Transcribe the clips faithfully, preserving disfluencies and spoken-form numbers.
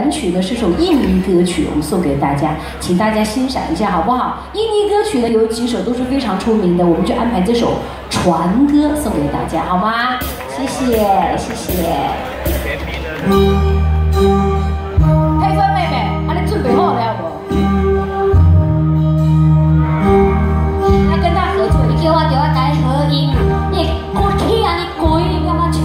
原曲呢是首印尼歌曲，我们送给大家，请大家欣赏一下好不好？印尼歌曲呢有几首都是非常出名的，我们就安排这首《船歌》送给大家，好吗？谢谢，谢谢。佩芬妹妹，啊，你准备好了不？要跟他合作，你叫我叫我来合音，你我去啊，你故意干嘛去？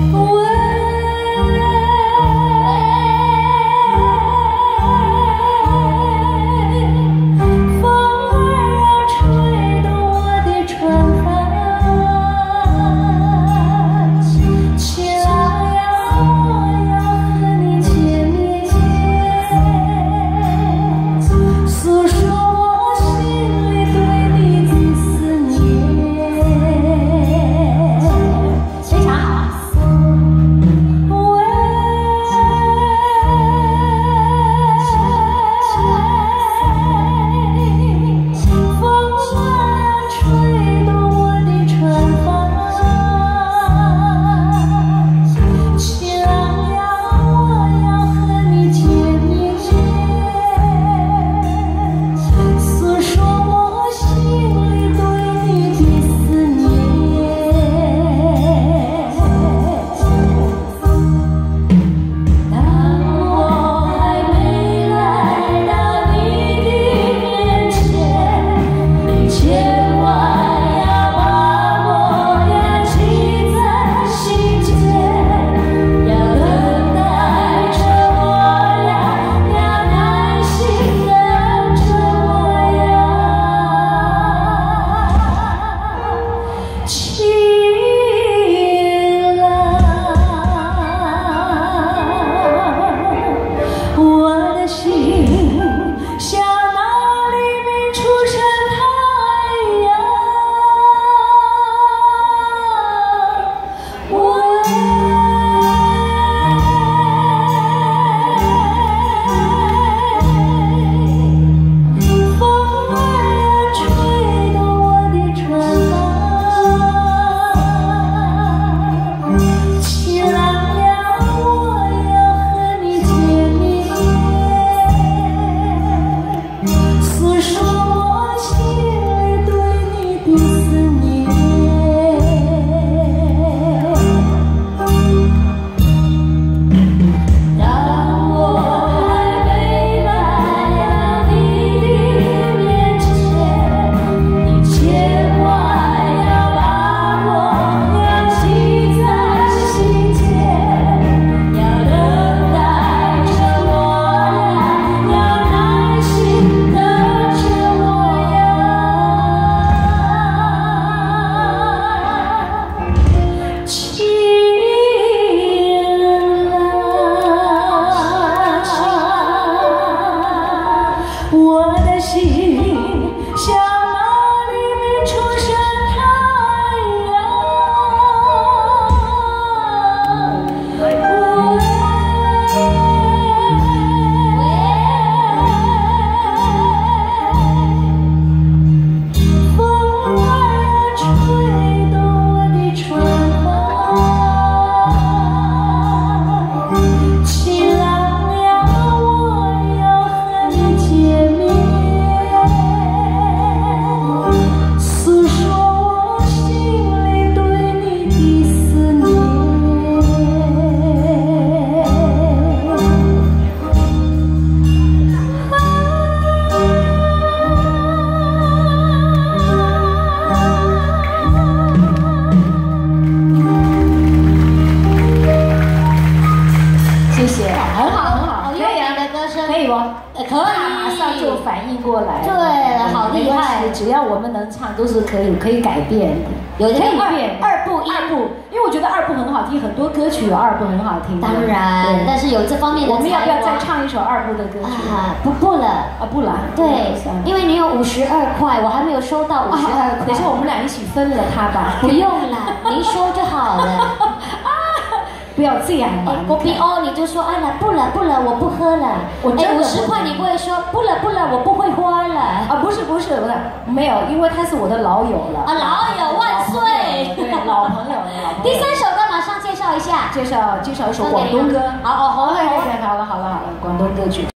只要我们能唱，都是可以可以改变的，有可以变二部一部，因为我觉得二部很好听，很多歌曲有二部很好听。当然，但是有这方面的。我们要不要再唱一首二部的歌曲？啊，不不了啊，不了。对，因为你有五十二块，我还没有收到五十二块。等下我们俩一起分了它吧。不用了，您说就好了。不要这样嘛！我比哦，你就说啊，不了不了，我不喝了。我哎，五十块你不会说不了不了，我不会花了啊？不是不是不是，没有，因为他是我的老友了啊，老友万岁！对，老朋友了。第三首歌马上介绍。 绍一下， 介绍介绍一首广东歌。 好哦，好嘞，好了好了好了好了，广东歌曲。